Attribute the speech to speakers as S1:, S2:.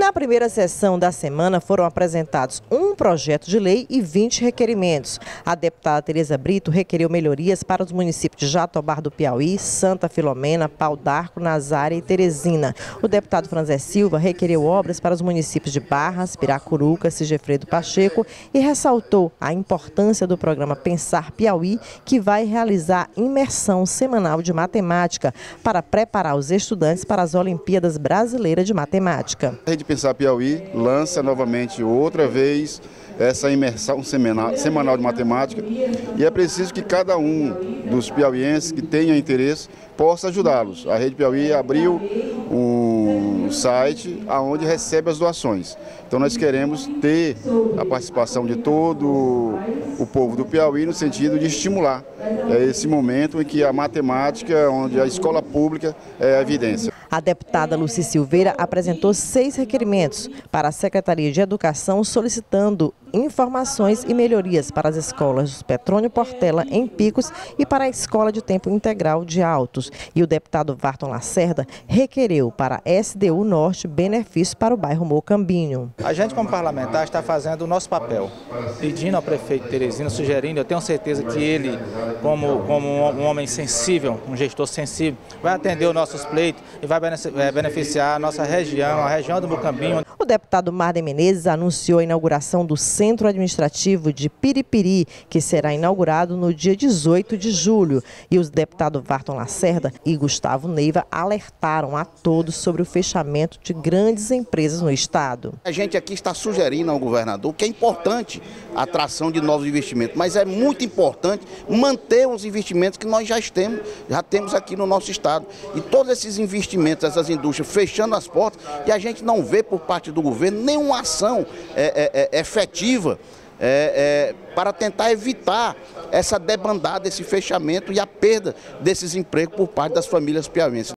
S1: Na primeira sessão da semana foram apresentados um projeto de lei e 20 requerimentos. A deputada Tereza Brito requeriu melhorias para os municípios de Jatobá do Piauí, Santa Filomena, Pau d'Arco, Nazária e Teresina. O deputado Franzé Silva requeriu obras para os municípios de Barras, Piracuruca, Sigefredo Pacheco e ressaltou a importância do programa Pensar Piauí, que vai realizar imersão semanal de matemática para preparar os estudantes para as Olimpíadas Brasileiras de Matemática.
S2: A Rede Pensar Piauí lança novamente outra vez essa imersão semanal de matemática e é preciso que cada um dos piauienses que tenha interesse possa ajudá-los. A Rede Piauí abriu um site onde recebe as doações. Então nós queremos ter a participação de todo o povo do Piauí no sentido de estimular esse momento em que a matemática, onde a escola pública é a evidência.
S1: A deputada Luci Silveira apresentou 6 requerimentos para a Secretaria de Educação solicitando informações e melhorias para as escolas de Petrônio Portela, em Picos, e para a Escola de Tempo Integral de Altos. E o deputado Varton Lacerda requereu para a SDU Norte benefícios para o bairro Mocambinho.
S3: A gente, como parlamentar, está fazendo o nosso papel, pedindo ao prefeito Teresina, sugerindo, eu tenho certeza que ele, como um homem sensível, um gestor sensível, vai atender os nossos pleitos e vai beneficiar a nossa região, a região do Mocambinho.
S1: O deputado Marden Menezes anunciou a inauguração do Centro Administrativo de Piripiri, que será inaugurado no dia 18 de julho. E os deputados Varton Lacerda e Gustavo Neiva alertaram a todos sobre o fechamento de grandes empresas no estado.
S4: A gente aqui está sugerindo ao governador que é importante a atração de novos investimentos, mas é muito importante manter os investimentos que nós já temos aqui no nosso estado. E todos esses investimentos, essas indústrias fechando as portas, e a gente não vê por parte do governo nenhuma ação efetiva para tentar evitar essa debandada, esse fechamento e a perda desses empregos por parte das famílias piauienses.